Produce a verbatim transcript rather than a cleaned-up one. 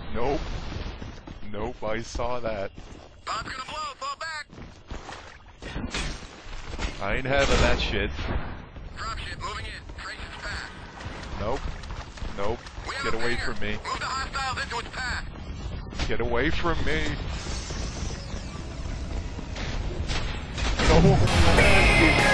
Nope. Nope, I saw that. Bomb's gonna blow, fall back! I ain't having that shit. Dropship moving in. Crysis path. Nope. Nope. Get away from me. Move the hostiles into its path. Get away from me. No.